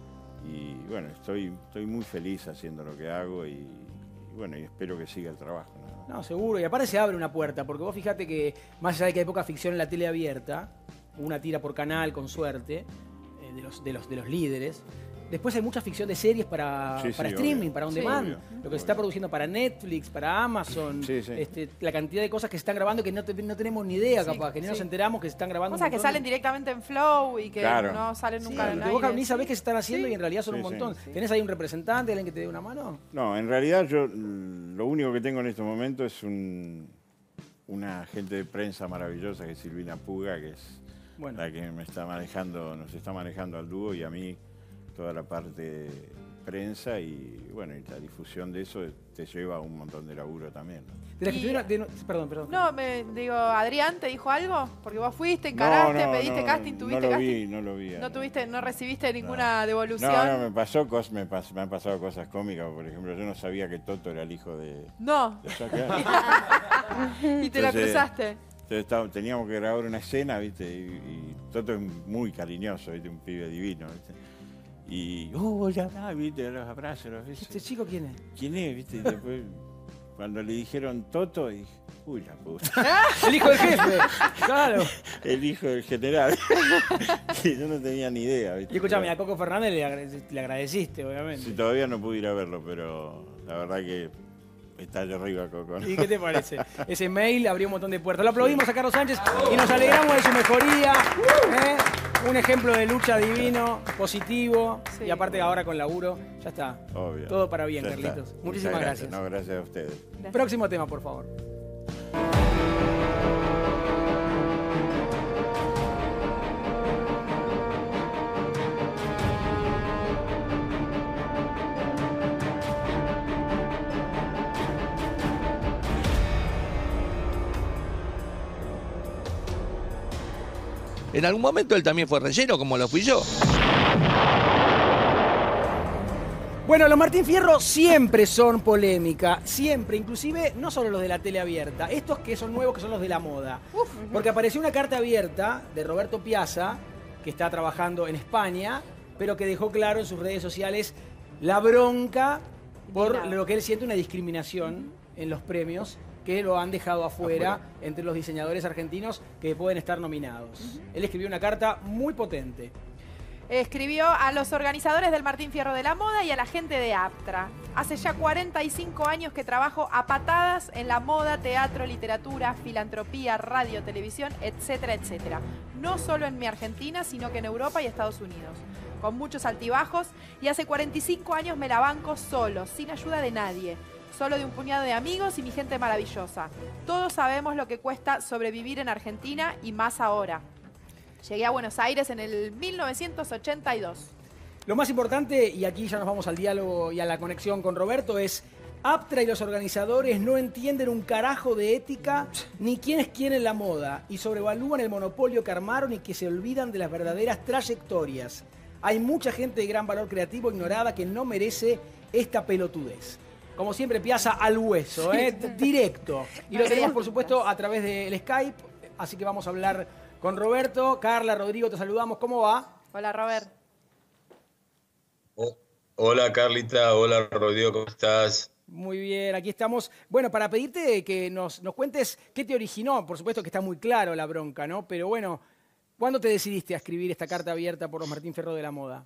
Y bueno, estoy, estoy muy feliz haciendo lo que hago y, y bueno, y espero que siga el trabajo, ¿no? No, seguro. Y aparte se abre una puerta, porque vos fijate que, más allá de que hay poca ficción en la tele abierta, una tira por canal, con suerte, eh, de, los, de, los, de los líderes, después hay mucha ficción de series para, Sí, sí, para obvio. streaming, para on Sí, demand. obvio, Lo que se está produciendo para Netflix, para Amazon, Sí, sí. Este, la cantidad de cosas que se están grabando que no, te- no tenemos ni idea, Sí, capaz, que ni nos sí. enteramos que se están grabando. un Cosas que montón de- salen directamente en Flow y que Claro. no salen Sí, nunca en que vos aire. ni sabés que se están haciendo Sí. y en realidad son Sí, un sí. montón. ¿Tenés ahí un representante, alguien que te dé una mano? No, en realidad yo mm, lo único que tengo en estos momentos es un, una agente de prensa maravillosa que es Silvina Puga, que es Bueno. la que me está manejando, nos está manejando al dúo y a mí toda la parte prensa y bueno, y la difusión de eso te lleva un montón de laburo también. ¿no? De las que Y- estuvieron- de- perdón, perdón. No, me digo, Adrián, ¿te dijo algo? Porque vos fuiste, encaraste, No, no, pediste no, casting, no tuviste lo casting. vi, no lo vi. No tuviste, no recibiste ninguna devolución. No, no, me pasó cos- me, pas- me han pasado cosas cómicas, por ejemplo, yo no sabía que Toto era el hijo de... No. de Shakira. Y te la Entonces, cruzaste. Entonces estábamos- teníamos que grabar una escena, ¿viste? Y, y Toto es muy cariñoso, ¿viste? Un pibe divino, ¿viste? Y, oh, hola, ah, ¿viste? Los abrazos, los besos. ¿Este chico quién es? ¿Quién es, viste? Y después, cuando le dijeron Toto, dije, uy, la puta. El hijo del jefe, claro. El hijo del general. Y yo no tenía ni idea, ¿viste? Y escuchame, a Coco Fernández le, agrade- le agradeciste, obviamente. Sí, todavía no pude ir a verlo, pero la verdad que está allá arriba, Coco. ¿no? ¿Y qué te parece? Ese mail abrió un montón de puertas. Lo aplaudimos a Carlos Sánchez y nos alegramos de su mejoría. ¿eh? Un ejemplo de lucha divino, positivo. Y aparte ahora con laburo, ya está. Obvio. Todo para bien, Ya está. Carlitos. Muchas Muchísimas gracias. No, gracias a ustedes. Próximo tema, por favor. En algún momento él también fue relleno, como lo fui yo. Bueno, los Martín Fierro siempre son polémica, siempre, inclusive no solo los de la tele abierta, estos que son nuevos que son los de la moda. Uf. Porque apareció una carta abierta de Roberto Piazza, que está trabajando en España, pero que dejó claro en sus redes sociales la bronca por lo que él siente una discriminación en los premios que lo han dejado afuera, afuera. entre los diseñadores argentinos que pueden estar nominados. Uh-huh. Él escribió una carta muy potente. Escribió a los organizadores del Martín Fierro de la Moda y a la gente de Aptra. Hace ya cuarenta y cinco años que trabajo a patadas en la moda, teatro, literatura, filantropía, radio, televisión, etcétera, etcétera. No solo en mi Argentina, sino que en Europa y Estados Unidos. Con muchos altibajos, y hace cuarenta y cinco años me la banco solo, sin ayuda de nadie. Solo de un puñado de amigos y mi gente maravillosa. Todos sabemos lo que cuesta sobrevivir en Argentina y más ahora. Llegué a Buenos Aires en el mil novecientos ochenta y dos. Lo más importante, y aquí ya nos vamos al diálogo y a la conexión con Roberto, es Aptra y los organizadores no entienden un carajo de ética ni quiénes quieren la moda y sobrevalúan el monopolio que armaron y que se olvidan de las verdaderas trayectorias. Hay mucha gente de gran valor creativo ignorada que no merece esta pelotudez. Como siempre, Piazza al hueso, ¿eh? Directo. Y lo tenemos, por supuesto, a través del Skype, así que vamos a hablar con Roberto. Carla, Rodrigo, te saludamos. ¿Cómo va? Hola, Robert. Oh, hola, Carlita. Hola, Rodrigo. ¿Cómo estás? Muy bien, aquí estamos. Bueno, para pedirte que nos, nos cuentes qué te originó. Por supuesto que está muy claro la bronca, ¿no? Pero bueno, ¿cuándo te decidiste a escribir esta carta abierta por los Martín Fierro de la Moda?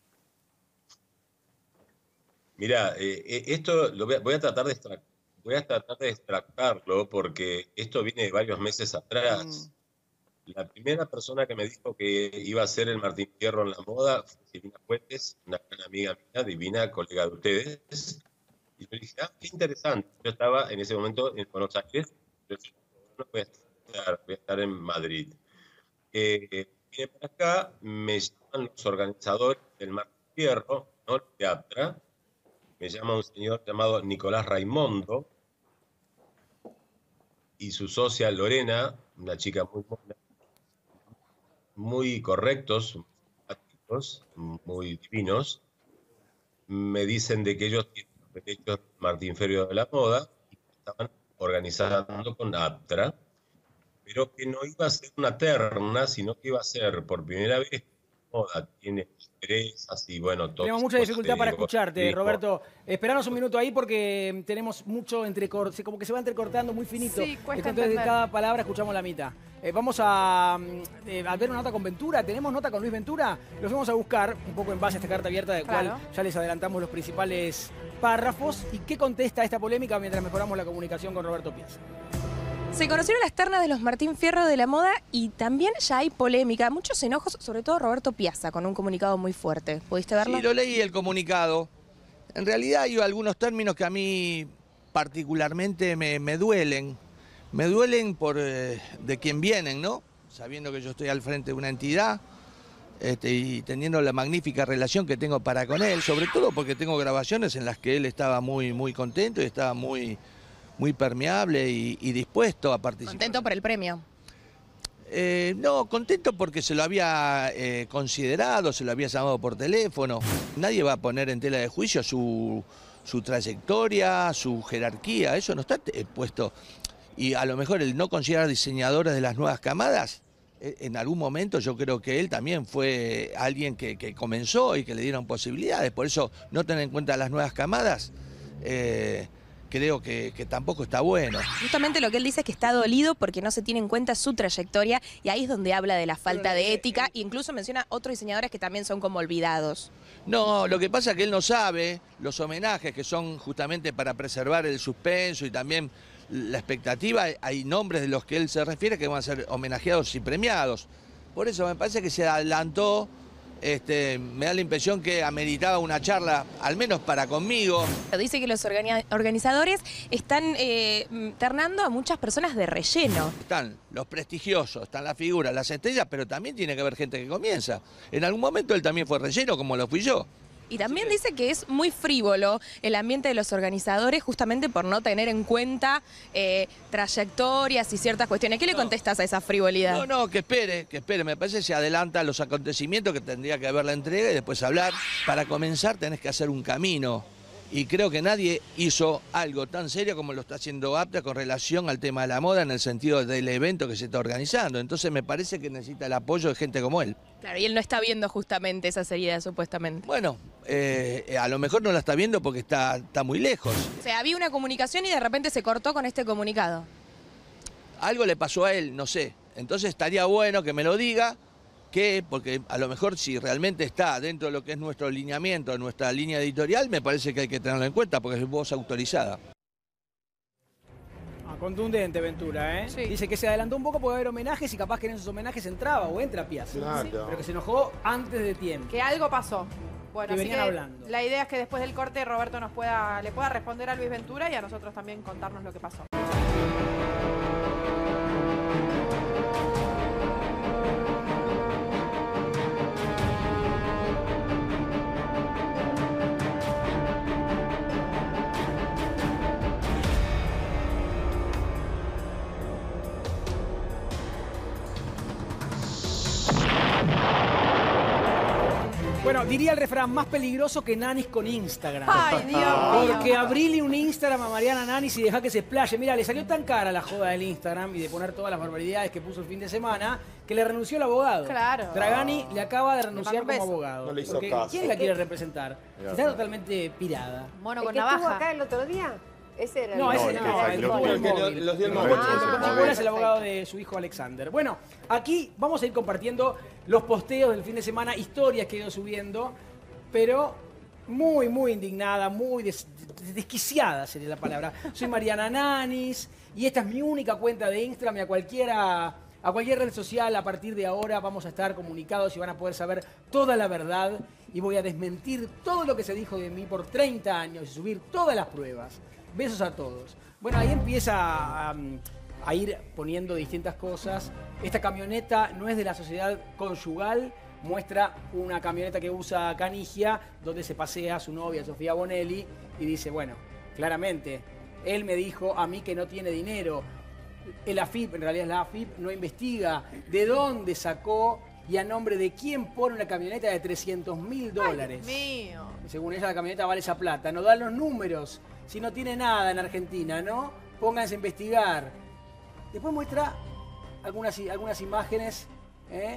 Mira, eh, esto lo voy a, voy a tratar de extract, voy a tratar de extractarlo porque esto viene de varios meses atrás. Mm. La primera persona que me dijo que iba a ser el Martín Fierro en la moda fue Silvina Fuentes, una gran amiga mía, divina, colega de ustedes. Y yo dije, ah, qué interesante. Yo estaba en ese momento en Buenos Aires, yo dije, no voy a estar, voy a estar en Madrid. Eh, vine para acá, me llaman los organizadores del Martín Fierro, no de Aptra. Me llama un señor llamado Nicolás Raimondo y su socia Lorena, una chica muy buena, muy correctos, muy, muy divinos. Me dicen de que ellos tienen los derechos Martín Fierro de la Moda y que estaban organizando con Aptra, pero que no iba a ser una terna, sino que iba a ser por primera vez moda, tiene empresas y bueno, todo. Tenemos mucha dificultad para escucharte, dijo. Roberto. Esperanos un minuto ahí porque tenemos mucho entrecorte, como que se va entrecortando muy finito. Sí, cuesta Entonces de entender. cada palabra escuchamos la mitad. Eh, vamos a, eh, a ver una nota con Ventura. ¿Tenemos nota con Luis Ventura? Los vamos a buscar un poco en base a esta carta abierta, de Claro. cual ya les adelantamos los principales párrafos. ¿Y qué contesta a esta polémica mientras mejoramos la comunicación con Roberto Piazza? Se conocieron las ternas de los Martín Fierro de la Moda y también ya hay polémica, muchos enojos, sobre todo Roberto Piazza, con un comunicado muy fuerte. ¿Pudiste verlo? Sí, lo leí el comunicado. En realidad hay algunos términos que a mí particularmente me, me duelen. Me duelen por eh, de quién vienen, ¿no? Sabiendo que yo estoy al frente de una entidad este, y teniendo la magnífica relación que tengo para con él, sobre todo porque tengo grabaciones en las que él estaba muy, muy contento y estaba muy... muy permeable y, y dispuesto a participar. Contento por el premio. Eh, no, contento porque se lo había eh, considerado, se lo había llamado por teléfono. Nadie va a poner en tela de juicio su, su trayectoria, su jerarquía, eso no está eh, puesto. Y a lo mejor el no considerar diseñadores de las nuevas camadas, eh, en algún momento yo creo que él también fue alguien que, que comenzó y que le dieron posibilidades. Por eso no tener en cuenta las nuevas camadas, eh, creo que, que tampoco está bueno. Justamente lo que él dice es que está dolido porque no se tiene en cuenta su trayectoria y ahí es donde habla de la falta de ética e incluso menciona otros diseñadores que también son como olvidados. No, lo que pasa es que él no sabe los homenajes que son justamente para preservar el suspenso y también la expectativa. Hay nombres de los que él se refiere que van a ser homenajeados y premiados. Por eso me parece que se adelantó. Este, me da la impresión que ameritaba una charla, al menos para conmigo. Dice que los organi- organizadores están eh, ternando a muchas personas de relleno. Están los prestigiosos, están las figuras, las estrellas, pero también tiene que haber gente que comienza. En algún momento él también fue relleno, como lo fui yo. Y también dice que es muy frívolo el ambiente de los organizadores justamente por no tener en cuenta eh, trayectorias y ciertas cuestiones. ¿Qué le contestas a esa frivolidad? No, no, que espere, que espere. Me parece que se adelanta a los acontecimientos que tendría que haber la entrega y después hablar. Para comenzar tenés que hacer un camino. Y creo que nadie hizo algo tan serio como lo está haciendo Aptra con relación al tema de la moda en el sentido del evento que se está organizando. Entonces me parece que necesita el apoyo de gente como él. Claro, y él no está viendo justamente esa seriedad, supuestamente. Bueno, eh, a lo mejor no la está viendo porque está, está muy lejos. O sea, había una comunicación y de repente se cortó con este comunicado. Algo le pasó a él, no sé. Entonces estaría bueno que me lo diga. Que, porque a lo mejor si realmente está dentro de lo que es nuestro lineamiento, nuestra línea editorial, me parece que hay que tenerlo en cuenta porque es voz autorizada. Ah, contundente, Ventura, ¿eh? Sí. Dice que se adelantó un poco porque va a haber homenajes y capaz que en esos homenajes entraba o entra Piazza. Claro. Sí. Pero que se enojó antes de tiempo. Que algo pasó. Bueno, que así venían que hablando. La idea es que después del corte Roberto nos pueda, le pueda responder a Luis Ventura y a nosotros también contarnos lo que pasó. Bueno, diría el refrán, más peligroso que Nanis con Instagram. Ay, Dios mío. Porque abrile un Instagram a Mariana Nanis y deja que se explaye. Mira, le salió tan cara la joda del Instagram y de poner todas las barbaridades que puso el fin de semana que le renunció el abogado. Claro. Dragani le acaba de renunciar como beso. abogado. No le hizo Porque caso. ¿quién la quiere representar? Está totalmente pirada. Mono ¿El con que estuvo navaja. acá el otro día? Ese era No, el ese el que no, el salió tuvo con el el que móvil. los dio el El móvil. coche, el Ah, coche es el perfecto. abogado de su hijo Alexander. Bueno, aquí vamos a ir compartiendo los posteos del fin de semana, historias que he ido subiendo, pero muy, muy indignada, muy des- desquiciada sería la palabra. Soy Mariana Nanis y esta es mi única cuenta de Instagram y a cualquiera, a cualquier red social a partir de ahora vamos a estar comunicados y van a poder saber toda la verdad y voy a desmentir todo lo que se dijo de mí por treinta años y subir todas las pruebas. Besos a todos. Bueno, ahí empieza a, a ir poniendo distintas cosas. Esta camioneta no es de la sociedad conyugal, muestra una camioneta que usa Canigia, donde se pasea su novia Sofía Bonelli, y dice, bueno, claramente, él me dijo a mí que no tiene dinero. El A F I P, en realidad es la A F I P, no investiga de dónde sacó y a nombre de quién pone una camioneta de trescientos mil dólares. Ay, Dios mío. Según ella, la camioneta vale esa plata. No dan los números. Si no tiene nada en Argentina, ¿no? Pónganse a investigar. Después muestra algunas, algunas imágenes. ¿eh?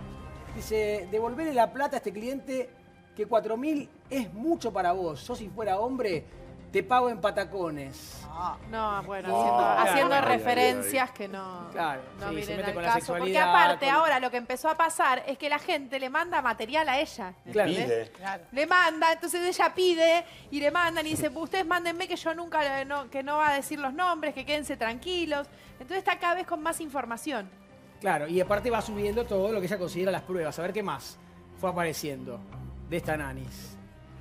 Dice, devolverle la plata a este cliente que cuatro mil es mucho para vos. Yo si fuera hombre, te pago en patacones. No, bueno, Oh, haciendo, claro. haciendo Ay, ay, referencias que no, Claro, no sí, se miren mete al con la caso. Porque sexualidad, aparte con- ahora lo que empezó a pasar es que la gente le manda material a ella. Claro. ¿entendés? Pide. Le manda, entonces ella pide y le mandan y dice, ustedes mándenme que yo nunca, no, que no va a decir los nombres, que quédense tranquilos. Entonces está cada vez con más información. Claro, y aparte va subiendo todo lo que ella considera las pruebas. A ver qué más fue apareciendo de esta Nanis.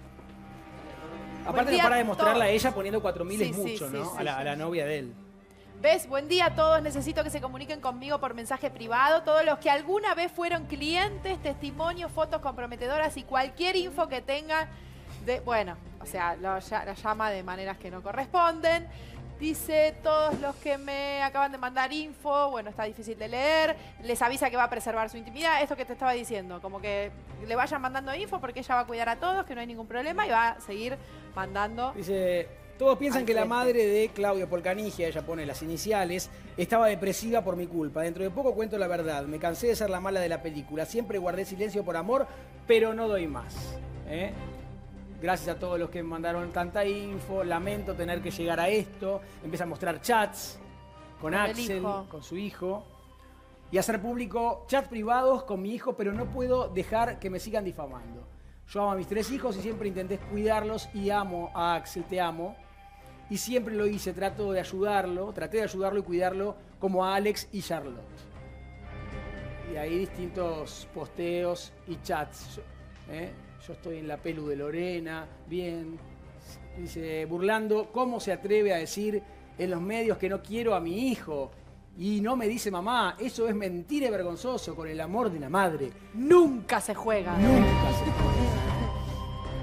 Aparte no día para de a mostrarla a todos. ella poniendo cuatro mil Sí, es sí, mucho, sí, ¿no? sí, a, la, sí. a la novia de él. ¿Ves? Buen día a todos. Necesito que se comuniquen conmigo por mensaje privado. Todos los que alguna vez fueron clientes, testimonios, fotos comprometedoras y cualquier info que tengan de... Bueno, o sea, lo, ya- la llama de maneras que no corresponden. Dice, todos los que me acaban de mandar info, bueno, está difícil de leer, les avisa que va a preservar su intimidad. Esto que te estaba diciendo, como que le vayan mandando info porque ella va a cuidar a todos, que no hay ningún problema y va a seguir mandando... Dice, todos piensan Al que la frente. madre de Claudia Polcanigia, ella pone las iniciales, estaba depresiva por mi culpa. Dentro de poco cuento la verdad. Me cansé de ser la mala de la película. Siempre guardé silencio por amor, pero no doy más. ¿eh? Gracias a todos los que me mandaron tanta info. Lamento tener que llegar a esto. Empieza a mostrar chats con, Con el Axel, hijo. con su hijo. Y hacer público chats privados con mi hijo, pero no puedo dejar que me sigan difamando. Yo amo a mis tres hijos y siempre intenté cuidarlos y amo a Axel, te amo. Y siempre lo hice, trato de ayudarlo, traté de ayudarlo y cuidarlo como a Alex y Charlotte. Y ahí distintos posteos y chats. Yo, ¿eh? Yo estoy en la pelu de Lorena, bien. Dice, burlando, ¿cómo se atreve a decir en los medios que no quiero a mi hijo? Y no me dice mamá, eso es mentira y vergonzoso, con el amor de la madre. Nunca se juega. Nunca se juega.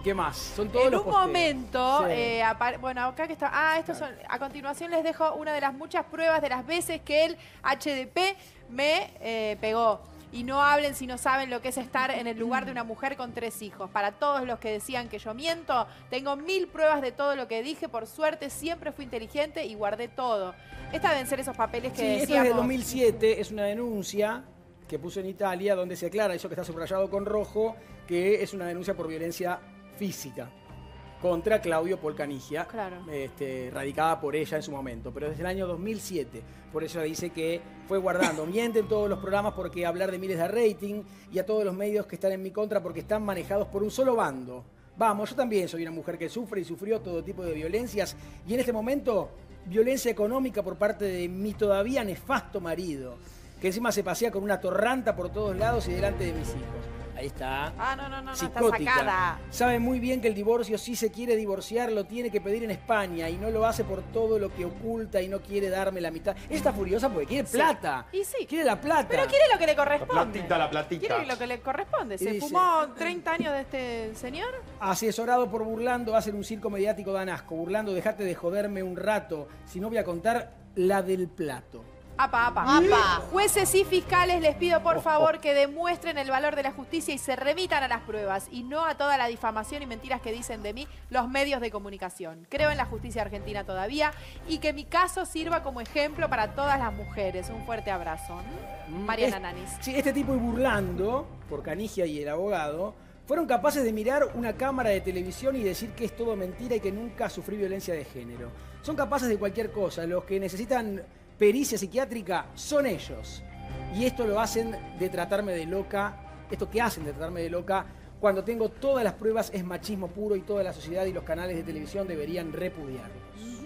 ¿Qué más? Son todos En los un posteos. momento, Sí. eh, apare- bueno, acá que está. Ah, estos son. A continuación les dejo una de las muchas pruebas de las veces que el H D P me eh, pegó. Y no hablen si no saben lo que es estar en el lugar de una mujer con tres hijos. Para todos los que decían que yo miento, tengo mil pruebas de todo lo que dije. Por suerte, siempre fui inteligente y guardé todo. Esta deben ser esos papeles que Sí, esto es decíamos. de dos mil siete, es una denuncia que puso en Italia donde se aclara eso que está subrayado con rojo, que es una denuncia por violencia física contra Claudio Polcanigia, Claro. este, radicada por ella en su momento, pero desde el año dos mil siete. Por eso dice que fue guardando. Mienten todos los programas porque hablar de miles de rating y a todos los medios que están en mi contra porque están manejados por un solo bando. Vamos, yo también soy una mujer que sufre y sufrió todo tipo de violencias y en este momento violencia económica por parte de mi todavía nefasto marido, que encima se pasea con una torranta por todos lados y delante de mis hijos. Ahí está. Ah, no, no, no, no, está Psicótica. sacada. Sabe muy bien que el divorcio, si se quiere divorciar, lo tiene que pedir en España y no lo hace por todo lo que oculta y no quiere darme la mitad. Ella está furiosa porque quiere Sí. plata. Y sí. Quiere la plata. Pero quiere lo que le corresponde. La platita, la platita. Quiere lo que le corresponde. Y ¿Se dice- fumó treinta años de este señor? Asesorado por Burlando, va a ser un circo mediático dan asco. Burlando, dejate de joderme un rato. Si no voy a contar la del plato. Apa, apa. Apa. Jueces y fiscales, les pido por favor que demuestren el valor de la justicia y se remitan a las pruebas y no a toda la difamación y mentiras que dicen de mí los medios de comunicación. Creo en la justicia argentina todavía y que mi caso sirva como ejemplo para todas las mujeres. Un fuerte abrazo. Mariana Es- Nanis. Sí, este tipo y Burlando, por Canigia y el abogado, fueron capaces de mirar una cámara de televisión y decir que es todo mentira y que nunca sufrí violencia de género. Son capaces de cualquier cosa. Los que necesitan pericia psiquiátrica son ellos. Y esto lo hacen de tratarme de loca, esto que hacen de tratarme de loca, cuando tengo todas las pruebas es machismo puro y toda la sociedad y los canales de televisión deberían repudiarlos.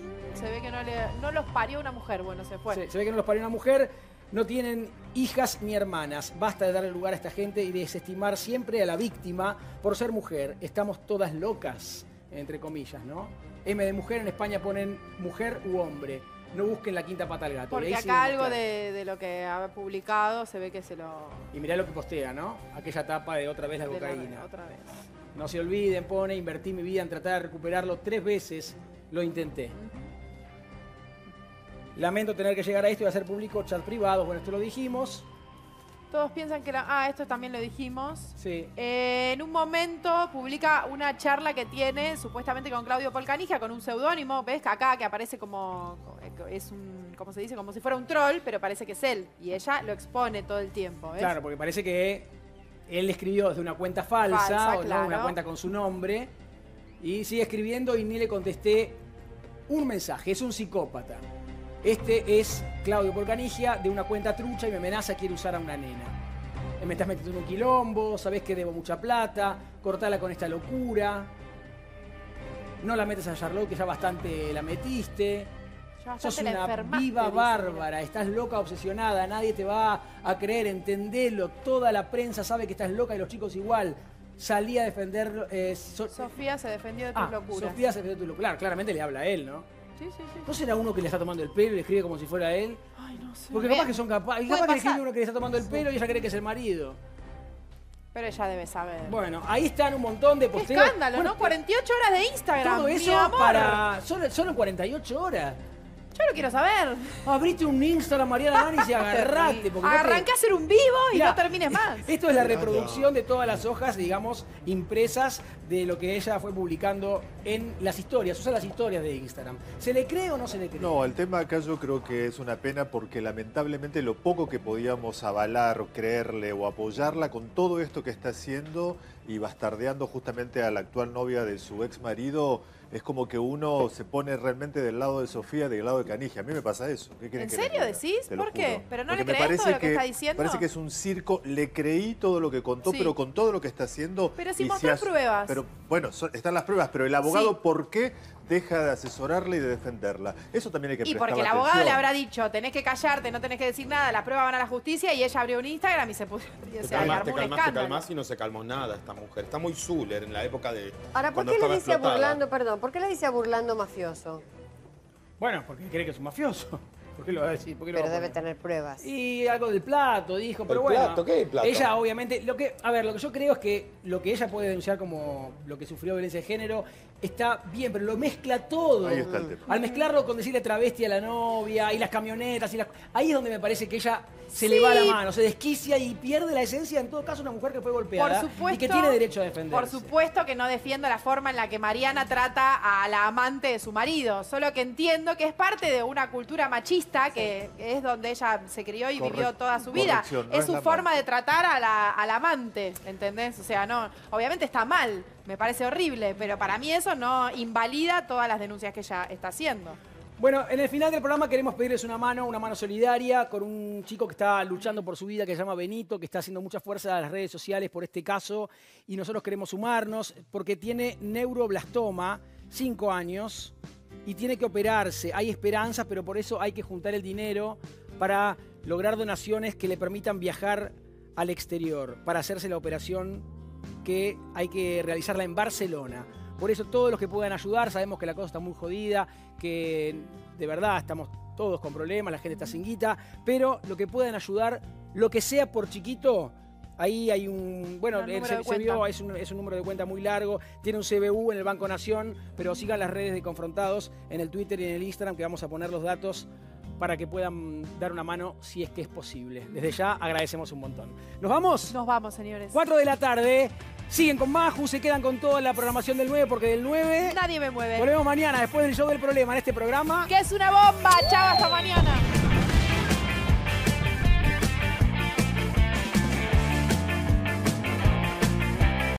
Se ve que no, le- no los parió una mujer. Bueno, se fue. Se, se ve que no los parió una mujer, no tienen hijas ni hermanas. Basta de darle lugar a esta gente y desestimar siempre a la víctima por ser mujer. Estamos todas locas, entre comillas, ¿no? M de mujer, en España ponen mujer u hombre. No busquen la quinta pata al gato. Porque Leí acá sin algo mostrar. de, de lo que ha publicado se ve que se lo... Y mirá lo que postea, ¿no? Aquella tapa de otra vez la de la- cocaína. otra vez. No se olviden, pone, invertí mi vida en tratar de recuperarlo tres veces. Lo intenté. Lamento tener que llegar a esto y hacer público chat privados. Bueno, esto lo dijimos. Todos piensan que la... Ah, esto también lo dijimos. Sí. Eh, en un momento publica una charla que tiene supuestamente con Claudio Polcanigia, con un seudónimo. ¿Ves? Acá que aparece como... Es un... ¿Cómo se dice? Como si fuera un troll, pero parece que es él. Y ella lo expone todo el tiempo. ¿ves? Claro, porque parece que él escribió desde una cuenta falsa, Falsa, o no, claro. una cuenta con su nombre, y sigue escribiendo y ni le contesté un mensaje. Es un psicópata. Este es Claudio Polcanigia de una cuenta trucha y me amenaza, quiere usar a una nena. Me estás metiendo en un quilombo, sabés que debo mucha plata, cortala con esta locura. No la metes a Charlotte, que ya bastante la metiste. Ya bastante Sos la una enfermaste, viva dice, bárbara, estás loca, obsesionada, nadie te va a creer, entendelo. Toda la prensa sabe que estás loca y los chicos igual. Salí a defender... eh, so- Sofía se defendió de tus ah, locuras. Sofía se defendió de tu locura. Claro, claramente le habla a él, ¿no? Sí, sí, sí. ¿No será uno que le está tomando el pelo y le escribe como si fuera él? Ay, no sé. Porque capaz que son capaces. Puede Capaz que le pasar. escribe uno que le está tomando el pelo y ella cree que es el marido. Pero ella debe saber. Bueno, ahí están un montón de Qué posteos. escándalo, Bueno, ¿no? cuarenta y ocho horas de Instagram. todo mi eso amor. para. Solo, solo cuarenta y ocho horas. Yo lo quiero saber. Abrite un Instagram, Mariana Nanis, y agarrate. porque no te- Arranqué a hacer un vivo y Mirá, no termines más. Esto es la reproducción de todas las hojas, digamos, impresas de lo que ella fue publicando en las historias. Usa las historias de Instagram. ¿Se le cree o no se le cree? No, el tema acá yo creo que es una pena porque lamentablemente lo poco que podíamos avalar, creerle o apoyarla con todo esto que está haciendo y bastardeando justamente a la actual novia de su ex marido, es como que uno se pone realmente del lado de Sofía, del lado de Canigia. A mí me pasa eso. ¿Qué quieren ¿En que les serio diga? decís? Te lo ¿Por qué? juro. ¿Pero no Porque le me crees todo parece lo que está diciendo? Parece que es un circo. Le creí todo lo que contó, Sí. pero con todo lo que está haciendo... Pero si y mostró hace- pruebas. Pero bueno, son- están las pruebas, pero el abogado, Sí. ¿por qué deja de asesorarla y de defenderla? Eso también hay que Y prestarle porque el abogado atención. le habrá dicho, tenés que callarte, no tenés que decir nada, las pruebas van a la justicia y ella abrió un Instagram y se puso y, o Te sea, y calmas, armó te un calmas, te escándalo. calmas y no se calmó nada esta mujer. Está muy Zuller en la época de Ahora, ¿por cuando qué le estaba dice a explotada. burlando, perdón, por qué le dice a burlando mafioso? Bueno, porque cree que es un mafioso. ¿Por qué lo va a decir? ¿Por qué lo Pero va a debe poner? tener pruebas. Y algo del plato, dijo, pero ¿El bueno. plato? ¿Qué es el plato? Ella obviamente, lo que, a ver, lo que yo creo es que lo que ella puede denunciar como lo que sufrió violencia de género está bien, pero lo mezcla todo. Ahí está el tema. Al mezclarlo con decirle travesti a la novia y las camionetas y las, ahí es donde me parece que ella se Sí. le va la mano, se desquicia y pierde la esencia, en todo caso, una mujer que fue golpeada Por supuesto, y que tiene derecho a defenderse. Por supuesto que no defiendo la forma en la que Mariana trata a la amante de su marido, solo que entiendo que es parte de una cultura machista que es donde ella se crió y Correcto. vivió toda su vida. Corrección, no es es su la forma amante. de tratar a la, al amante, ¿entendés? O sea, no, obviamente está mal, me parece horrible, pero para mí eso no invalida todas las denuncias que ella está haciendo. Bueno, en el final del programa queremos pedirles una mano, una mano solidaria con un chico que está luchando por su vida, que se llama Benito, que está haciendo mucha fuerza a las redes sociales por este caso y nosotros queremos sumarnos porque tiene neuroblastoma, cinco años, y tiene que operarse. Hay esperanzas, pero por eso hay que juntar el dinero para lograr donaciones que le permitan viajar al exterior, para hacerse la operación que hay que realizarla en Barcelona. Por eso todos los que puedan ayudar, sabemos que la cosa está muy jodida, que de verdad estamos todos con problemas, la gente está sin guita, pero lo que puedan ayudar, lo que sea por chiquito, ahí hay un... Bueno, Un eh, número se, de se cuenta. vio, es un, es un número de cuenta muy largo, tiene un C B U en el Banco Nación, pero sigan las redes de Confrontados en el Twitter y en el Instagram, que vamos a poner los datos para que puedan dar una mano si es que es posible. Desde ya agradecemos un montón. ¿Nos vamos? Nos vamos, señores. cuatro de la tarde. Siguen con Maju, se quedan con toda la programación del nueve, porque del nueve... Nadie me mueve. Volvemos mañana, después del show del problema en este programa. Que es una bomba. Chao, hasta mañana.